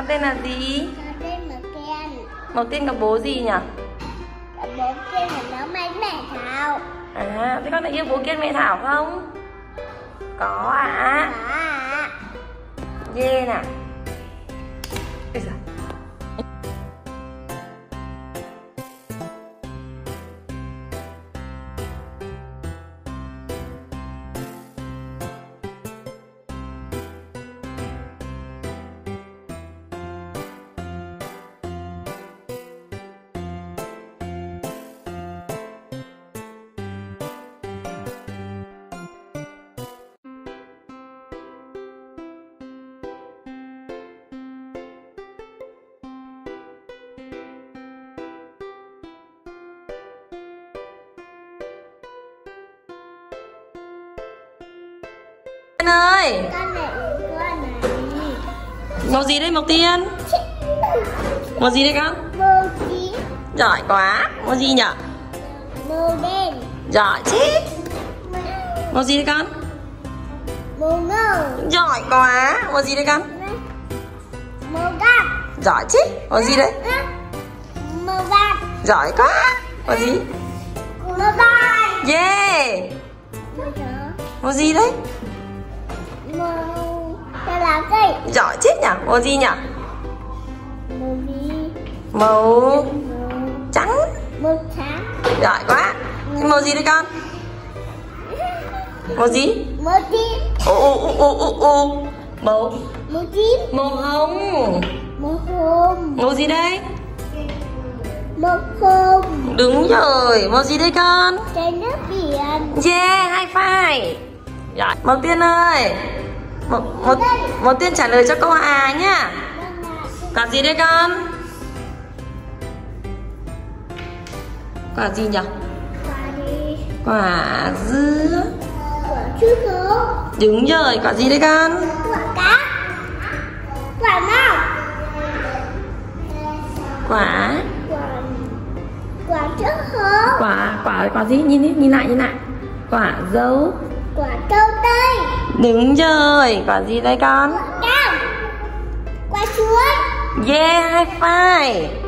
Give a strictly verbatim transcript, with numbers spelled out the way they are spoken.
Con tên là gì? Con tên là Kiên. Màu Tiên có bố gì nhỉ? Bố Kiên là nó bánh mẹ Thảo. À, thế con đã yêu bố Kiên mẹ Thảo không? Có ạ. À. À. Yeah nè. Ây da. Tiên ơi, Con này uống con này. màu gì đây Mộc Tiên? Màu gì đây con? Màu tím. Giỏi quá. Màu gì nhỉ? Màu đen. Giỏi chứ. Màu gì đây con? Màu nâu. Giỏi quá. Màu gì đây con? Màu cam. Giỏi chứ. Màu gì đấy? Màu vàng. Giỏi quá. Màu gì? Màu vàng. Yeah. Màu chó. Màu gì đấy? Màu đây là cây. Giỏi chết nhỉ? Màu gì nhỉ? Màu gì? Màu Màu trắng. màu trắng. Giỏi quá. Thế màu gì đây con? Màu gì? Màu tím. Ô ô ô ô ô ô. Màu Màu tím. màu hồng. Màu hồng. Màu gì đây? Màu hồng. Đúng rồi. Màu gì đây con? Trái nước biển. Yeah, high five. Giỏi. Mộc Tiên ơi. Mộc Mộc Mộc Tiên trả lời cho câu A nhá. Quả gì đây con? Quả gì nhỉ? Quả đi. Quả dứa. Quả chuối khô. Đúng rồi, quả gì đây con? Quả cá. Quả nào? Quả Quả quả chuối khô. quả quả quả gì? Nhìn đi, nhìn lại nhìn lại. Quả dâu. Quả dâu tây. Đúng rồi, quả gì đây con? Quả cam. Quả chuối. Yeah, high five.